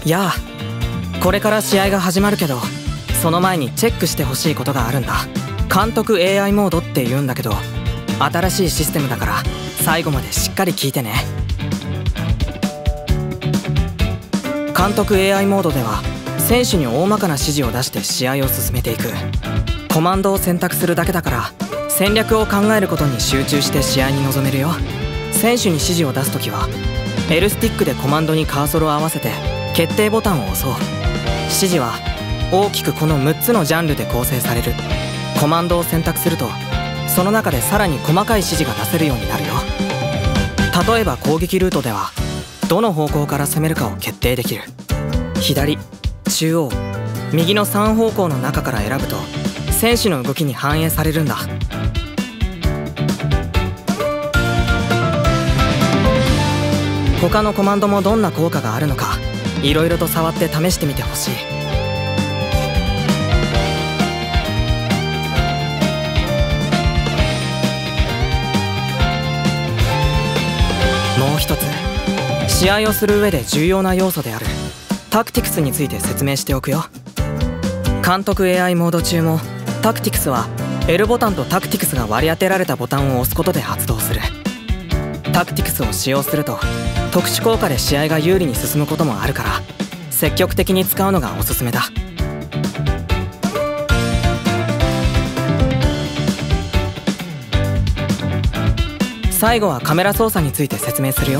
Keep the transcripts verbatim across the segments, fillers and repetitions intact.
やあ、これから試合が始まるけど、その前にチェックしてほしいことがあるんだ。監督 エーアイ モードって言うんだけど、新しいシステムだから最後までしっかり聞いてね。監督 エーアイ モードでは選手に大まかな指示を出して試合を進めていく。コマンドを選択するだけだから戦略を考えることに集中して試合に臨めるよ。選手に指示を出すときは L スティックでコマンドにカーソルを合わせて決定ボタンを押そう。指示は大きくこのむっつのジャンルで構成される。コマンドを選択するとその中でさらに細かい指示が出せるようになるよ。例えば攻撃ルートではどの方向から攻めるかを決定できる。左、中央、右のさん方向の中から選ぶと選手の動きに反映されるんだ。他のコマンドもどんな効果があるのかいろいろと触って試してみてほしい。もう一つ、試合をする上で重要な要素であるタクティクスについて説明しておくよ。監督 エーアイ モード中もタクティクスは L ボタンとタクティクスが割り当てられたボタンを押すことで発動する。タクティクスを使用すると特殊効果で試合が有利に進むこともあるから積極的に使うのがおすすめだ。最後はカメラ操作について説明するよ。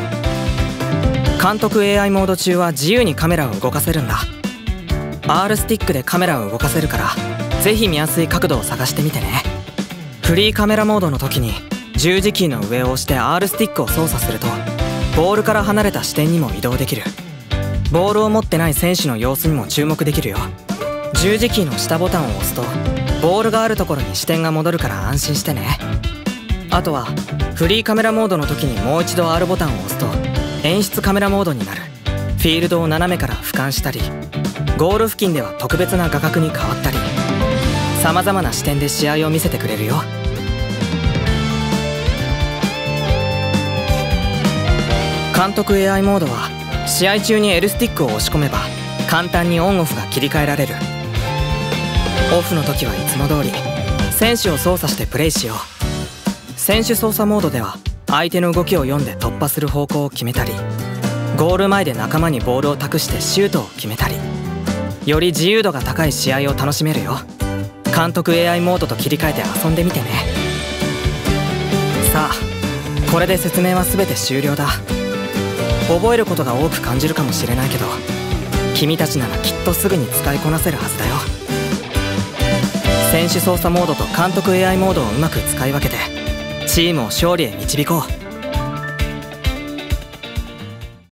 監督 エーアイ モード中は自由にカメラを動かせるんだ。 R スティックでカメラを動かせるからぜひ見やすい角度を探してみてね。フリーカメラモードの時に十字キーの上を押して R スティックを操作するとボールから離れた視点にも移動できる。ボールを持ってない選手の様子にも注目できるよ。十字キーの下ボタンを押すとボールがあるところに視点が戻るから安心してね。あとはフリーカメラモードの時にもう一度 R ボタンを押すと演出カメラモードになる。フィールドを斜めから俯瞰したりゴール付近では特別な画角に変わったりさまざまな視点で試合を見せてくれるよ。監督 エーアイ モードは試合中に L スティックを押し込めば簡単にオンオフが切り替えられる。オフの時はいつも通り選手を操作してプレイしよう。選手操作モードでは相手の動きを読んで突破する方向を決めたりゴール前で仲間にボールを託してシュートを決めたりより自由度が高い試合を楽しめるよ。監督 エーアイ モードと切り替えて遊んでみてね。さあ、これで説明は全て終了だ。覚えることが多く感じるかもしれないけど君たちならきっとすぐに使いこなせるはずだよ。選手操作モードと監督 エーアイ モードをうまく使い分けてチームを勝利へ導こう。